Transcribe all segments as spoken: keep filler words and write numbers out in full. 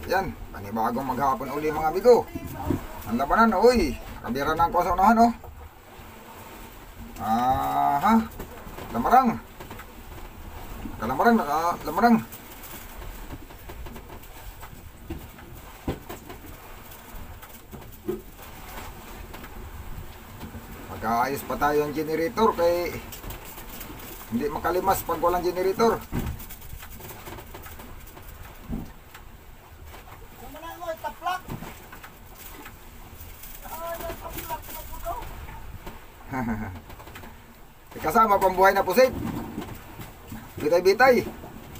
Yan, panibagong maghapon uli mga amigo. Ang labanan, uy, nakabira na ako sa unahan, oh. Aha, lamarang. Nakalamarang, nakalamarang. Mag-aayos pa tayo ang generator kay hindi makalimas pag walang generator. Kasama pambuhay na pusit. Bitay-bitay.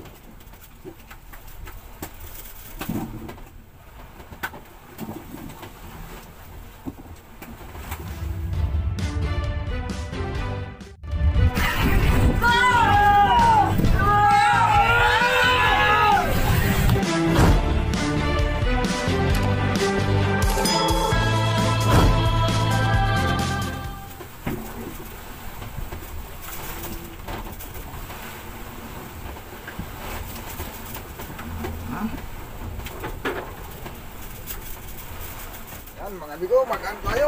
Yan mga amigo, magaan tayo.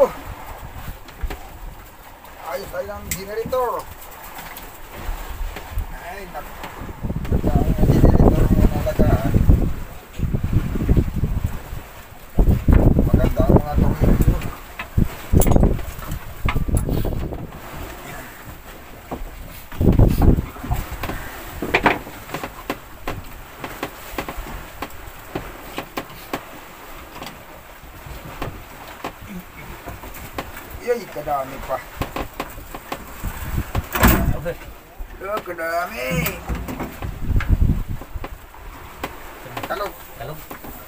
Ayos tayo ng generator. Ay, nak ang generator mo nalagaan. Maganda ang mga tornilyo. Yay, kadami pa. Okay. Oh, kadami. Kalog. Kalog.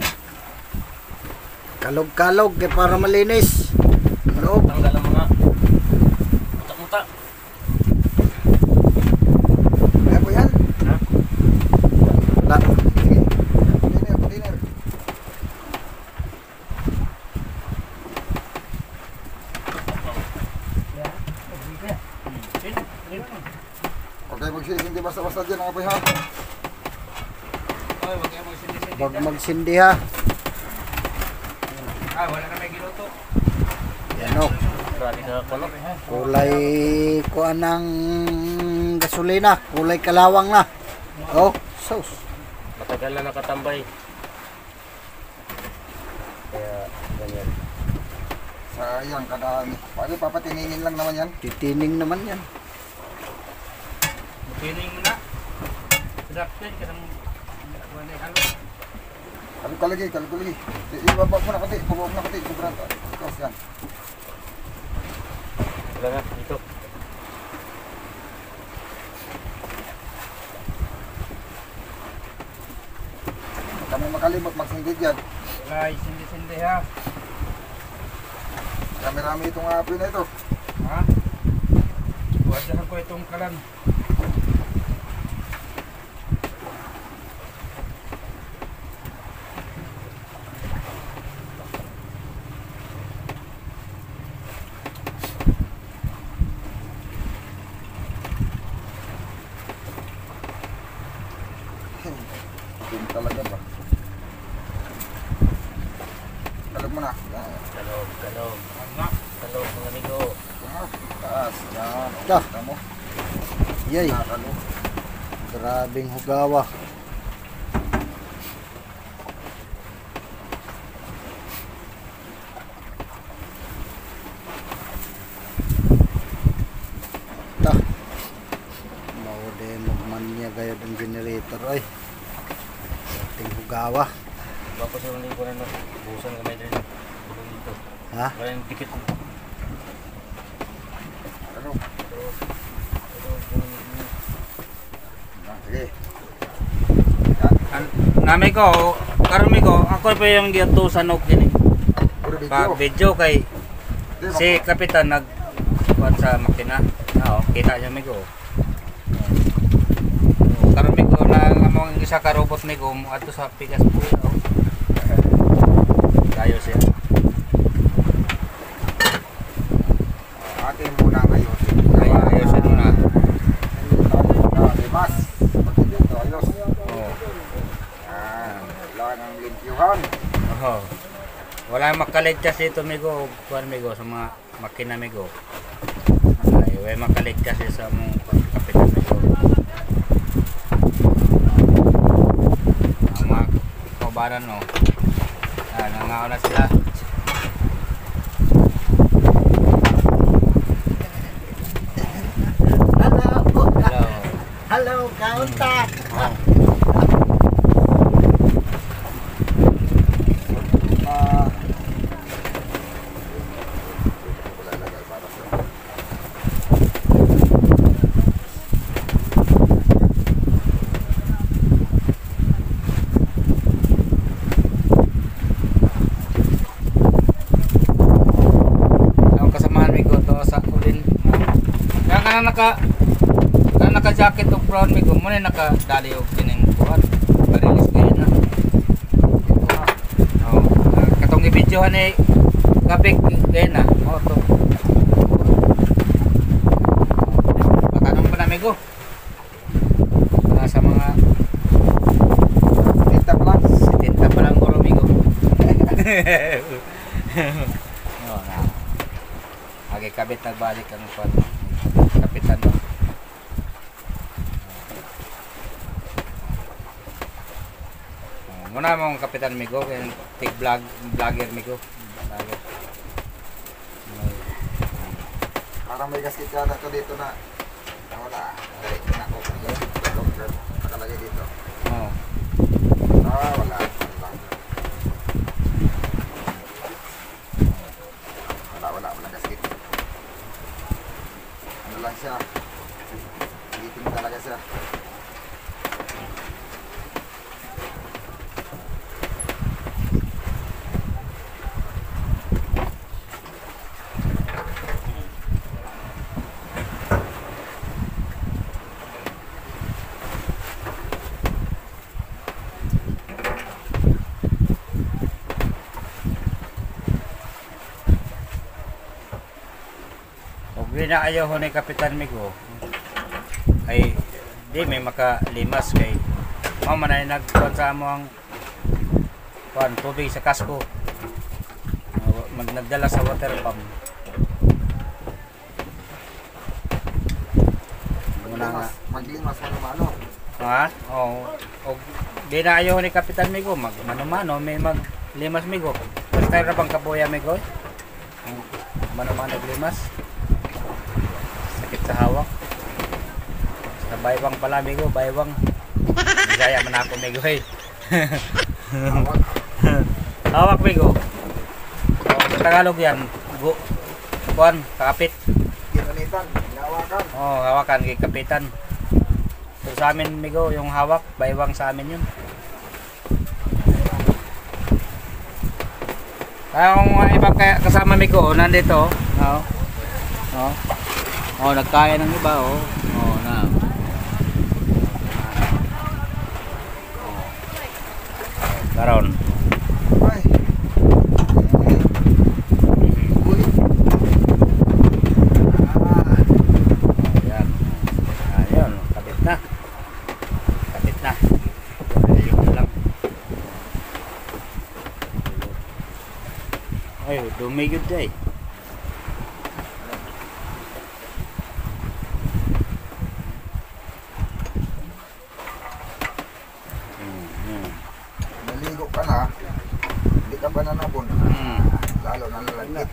Kalog-kalog kaya para malinis. Kalog. Tanggal ang mga muta-muta. Kaya po yan? Ha? Wala. Sige. Container, container. Okay, magsisindi basta-basta dyan ang apoy ha. Oy, wag kayo magsindi-sindi. Huwag magsindi ha. Ah, wala na may giluto. Yan o. Grabe ka kalog. Kulay kuan ng gasolina. Kulay kalawang na. Oh, sauce. Matagal na nakatambay. Kaya ganyan. Sayang, kadami. Pwede papatiningin lang naman yan. Titining naman yan. Piling mo na. Drafted ka ng wala halo. Kalog kalagi, kalog kalagi. Ibaba mo na kati, ibaba mo na kati. Sobrang tos yan. Wala na, dito. Huwag kami makalimot, magsindi dyan. Wala, sindi-sindi ha. Rami-rami itong apoy na ito. Ha? Wadahan ko itong kalan. Hindi talaga ba? Kalog mo na. Yan. Kalog, kalog. Ano? Kalog mga amigo. Ah, taas. Yan. Ah. Kita mo. Yay. Kalog. Grabing hugawa. Ta. Mau din magmanya gayad ang generator ay. Ating hugawa. Bapak suruh ni kuran nak busan kami dari bulung itu. Ha? Kuran dikit. Kalog. Ah, sige. Nami ko, karami ko, ako pa yung giato sa nok ini. Puro video. Pa video kay Di, si kapitan nag kuan sa makina. Oo, kita siya mi ko. Karami ko na among isa ka robot ni ko ato sa pigas po. Kayo siya. atin muna ngayon. Ay, ayusin mo na. Limas. Pag dito, ayos. Oo. Yan. Kailangan kailangan limpyuhan. Oo. Wala makaligtas dito, migo. Kuan, migo, sa mga makina, migo. Ay, wala makaligtas sa mga kapitan, migo. Ang mga kaubaran, no. Ah, nangaon na sila. Hello. Hello. Hello, kaunta. Oh. Ah, wala lagay para sa Ang kasamahan, migo, to sa ulin. Kaya ka na naka na naka jacket of brown, migo. Muna nakadali og kining kuan. Parilis kayo na. Oh, katong i-videohan eh gabig kayo na. Oh, to. Patanong pa na, migo. Para sa mga tinta pa lang. tinta pa lang guro, migo. Oh, na. Agi kabit nagbalik ang kuan. Kapitan mo. Oh, muna mong kapitan, migo, kaya tig vlog vlogger, migo. Vlogger. Parang may gasket yata to dito na nawala. Dali, nako. Doctor, nakalagay dito. Oh. Ah, wala. Wala. Wala, wala. Walang gasket. Ano lang siya. Itim talaga siya. Og di na ayaw ho ni Kapitan Migo. Ay di may makalimas kay mao man ay nagkuan sa amo ang kuan tubig sa kasko. Uh, mag nagdala sa water pump. Muna nga. Maglimas mano-mano. Ha? Oh, og di na ayaw ni Kapitan Migo mag mano-mano may maglimas, migo. First time ra bang kabuya, migo? Ang mano-mano naglimas. Sakit sa hawak. Sa baywang pala, migo, baywang. Gaya man ako, migo, eh. Awak. Hawak, migo. Oh, sa Tagalog yan, gu kuan, kakapit. Ginunitan. Hinawakan. Oh, hawakan kay kapitan. So, sa amin, migo, yung hawak, baywang sa amin yun. Kaya kung mga ibang kaya- kasama, migo, oh, nandito, oh. Oh. Oh, nagkaya ng iba, oh. Oh, na. Oh. Karon. Ay. Uy. Ah. Ayan. Ayun, kapit na. Kapit na. Ayun na lang. Ay, dumi yun day. Naligo ka na. Hindi ka pa nanabon. Hmm. Lalo na lalagit.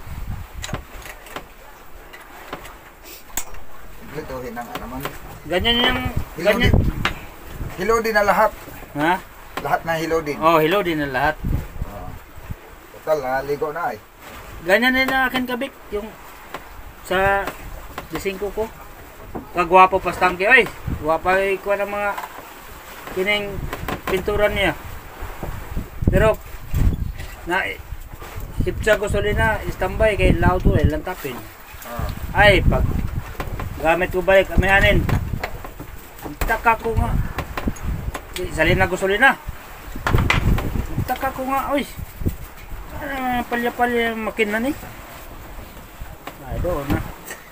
Ituhin ang ano man. Ganyan yung, Hilo ganyan. din. Hilo din na lahat. Ha? Lahat na hilo din. Oh, hello din na lahat. Oh. Total, naligo na eh. Ganyan din na akin kabik yung sa disingko ko. Kagwapo pa tangke. Ay, guwapa ay kuha ng mga kining pinturan niya. Pero na hipsa ko suli na standby kay lao to eh lantapin. Ah. Ay, pag gamit ko balik amayanin. Taka ko nga. Di, salin na ko suli na. Taka ko nga, oy. Ah, palya-palya yung makina ni. Ay, doon na.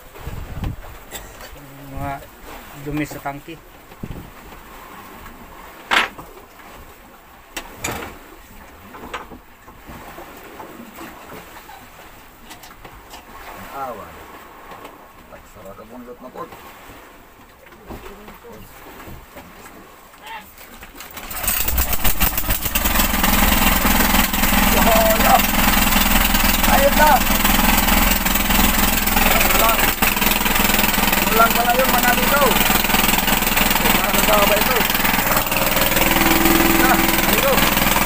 Mga dumi sa tangki. katawan. Tagsara ka bunlot na po. Yohoyo! Ayun na! Ulang! Ulang pala yun mga dito! Mga nagawa ba ito? Na, amigo!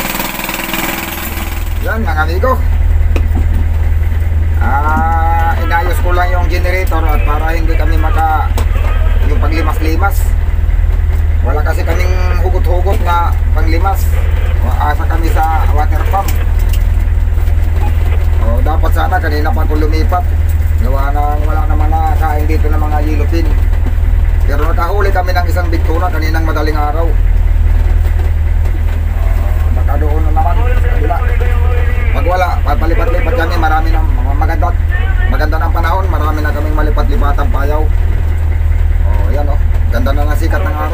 Yan mga amigo! Ah, inayos ko lang yung generator at para hindi kami maka yung paglimas-limas. Wala kasi kaming hugot-hugot na panglimas. Asa kami sa water pump. O, dapat sana kanina pa kung lumipat. Gawa na wala naman nakain dito ng mga yellow pin. Pero nakahuli kami ng isang bigtuna kaninang madaling araw. Uh, Nakadoon na naman sa kabila. Pag wala, papalipat-lipat kami, marami ng mga maganda, maganda ng panahon, marami na kaming malipat-lipatang payaw. Oh, yan oh, ganda na ng sikat ng